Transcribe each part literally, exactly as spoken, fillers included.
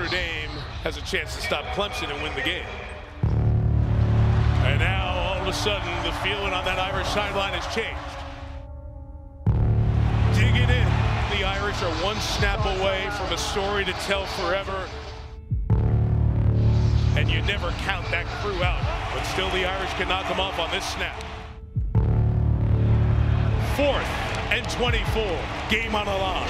Notre Dame has a chance to stop Clemson and win the game. And now, all of a sudden, the feeling on that Irish sideline has changed. Digging in, the Irish are one snap away from a story to tell forever. And you never count that crew out, but still the Irish can knock them off on this snap. Fourth and twenty-four, game on the line.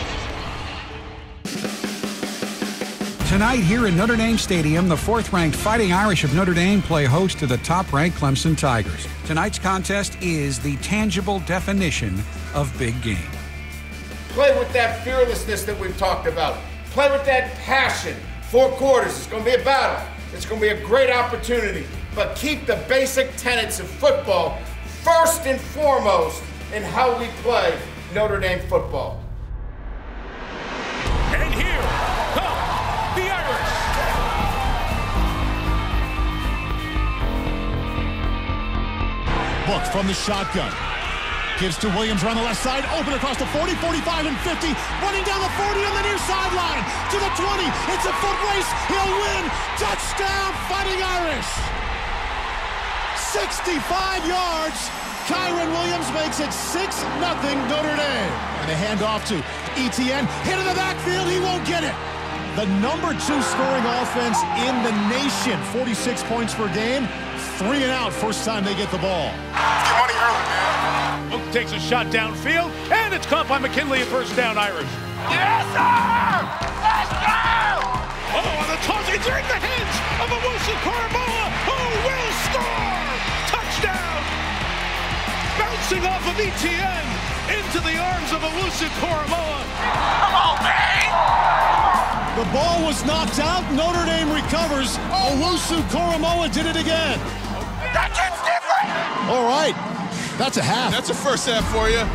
Tonight here in Notre Dame Stadium, the fourth-ranked Fighting Irish of Notre Dame play host to the top-ranked Clemson Tigers. Tonight's contest is the tangible definition of big game. Play with that fearlessness that we've talked about. Play with that passion. Four quarters, it's going to be a battle. It's going to be a great opportunity. But keep the basic tenets of football first and foremost in how we play Notre Dame football. And here come the Irish. Book from the shotgun. Gives to Williams around the left side, open across the forty, forty-five, and fifty. Running down the forty on the near sideline. To the twenty. It's a foot race. He'll win. Touchdown, Fighting Irish. sixty-five yards. Kyron Williams makes it six nothing Notre Dame. And a handoff to Etienne. Hit in the backfield. He won't get it. The number two scoring offense in the nation. forty-six points per game. Three and out first time they get the ball. Get money early, man. Book takes a shot downfield, and it's caught by McKinley at first down Irish. Yes, sir! Let's go! Oh, and the toss, it's in the hands of Owusu Koramoah, who will score! Touchdown! Bouncing off of Etienne into the arms of Owusu Koramoah. Come on, man! The ball was knocked out. Notre Dame recovers. Owusu Koramoah did it again. That kid's different! All right. That's a half. That's a first half for you.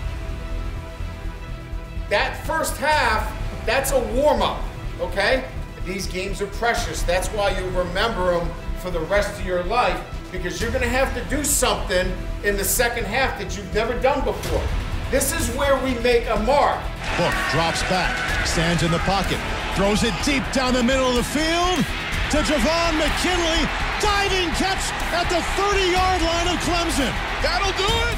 That first half, that's a warm-up, okay? These games are precious. That's why you remember them for the rest of your life, because you're going to have to do something in the second half that you've never done before. This is where we make a mark. Book drops back, stands in the pocket, throws it deep down the middle of the field to Javon McKinley. Diving catch at the thirty-yard line of Clemson. That'll do it.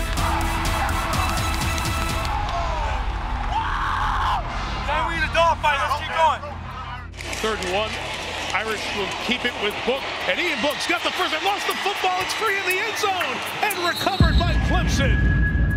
Now we need a dog fight. Let's keep going. Third and one. Irish will keep it with Book, and Ian Book's got the first and lost the football. It's free in the end zone and recovered by Clemson.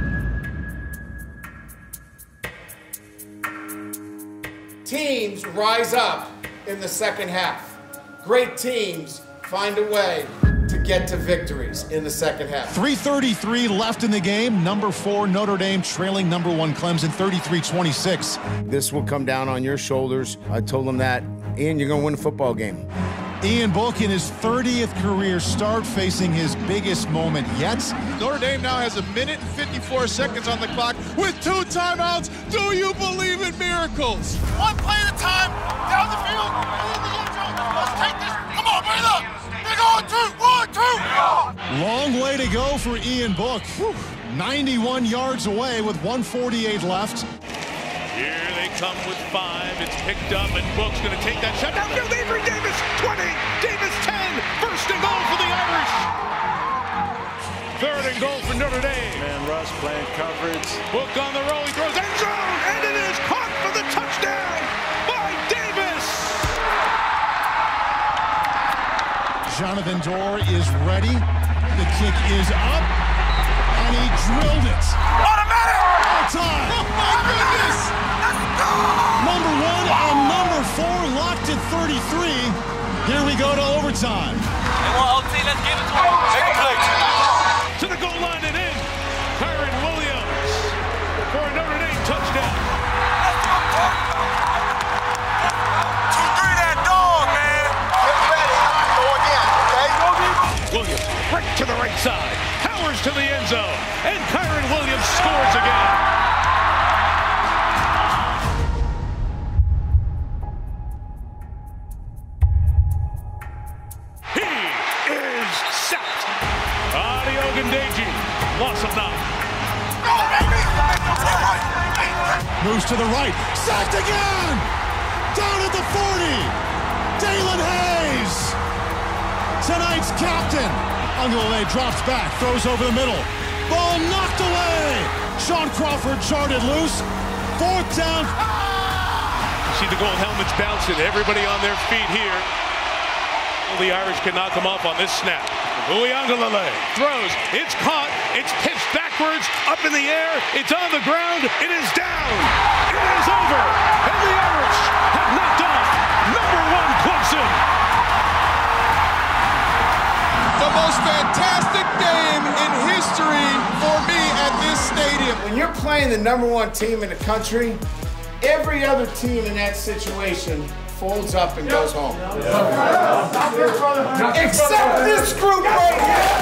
Teams rise up in the second half. Great teams find a way to get to victories in the second half. three thirty-three left in the game. Number four, Notre Dame trailing number one Clemson, thirty-three twenty-six. This will come down on your shoulders. I told them that. Ian, you're going to win a football game. Ian Book in his thirtieth career start facing his biggest moment yet. Notre Dame now has a minute and fifty-four seconds on the clock with two timeouts. Do you believe in miracles? One play at a time. Down the field. In the end zone. Let's take this. Come on, bring it up. Big on two. One, two. Long way to go for Ian Book. Whew. ninety-one yards away with one forty-eight left. Here they come with five. It's picked up, and Book's going to take that shot downfield. Avery Davis, twenty. Davis, ten. First and goal for the Irish. Third and goal for Notre Dame. Man, Russ playing coverage. Book on the roll. He throws end zone, and it is caught for the touchdown by Davis. Jonathan Dorr is ready. The kick is up, and he drilled it. Automatic. All time. Oh, my goodness. Let's go. Number one and number four locked at thirty-three. Here we go to overtime. They want O T. Let's give it to them. Make a play. To the goal line and in. Kyron Williams for a Notre Dame touchdown. Two, three, that dog, man. Get ready. Go again, okay? Williams right to the right side. Powers to the end zone. And Kyron Williams scores again. Loss of nine. Moves to the right. Sacked again! Down at the forty. Dalen Hayes, tonight's captain. Ungolay drops back, throws over the middle. Ball knocked away. Sean Crawford charted loose. Fourth down. You see the gold helmets bouncing. Everybody on their feet here. The Irish can knock them off on this snap. Ungolay throws. It's caught. It's pitched backwards, up in the air. It's on the ground. It is down. It is over. And the Irish have knocked off number one Clemson. The most fantastic game in history for me at this stadium. When you're playing the number one team in the country, every other team in that situation folds up and goes home. Except this group right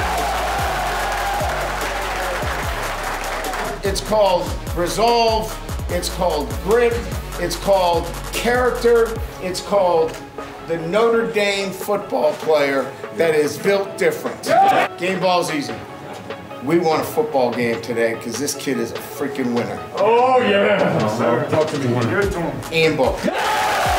here. It's called resolve, it's called grit, it's called character, it's called the Notre Dame football player that is built different. Game ball's easy. We won a football game today because this kid is a freaking winner. Oh, yeah. Talk to me. Give it to him. Ian Book.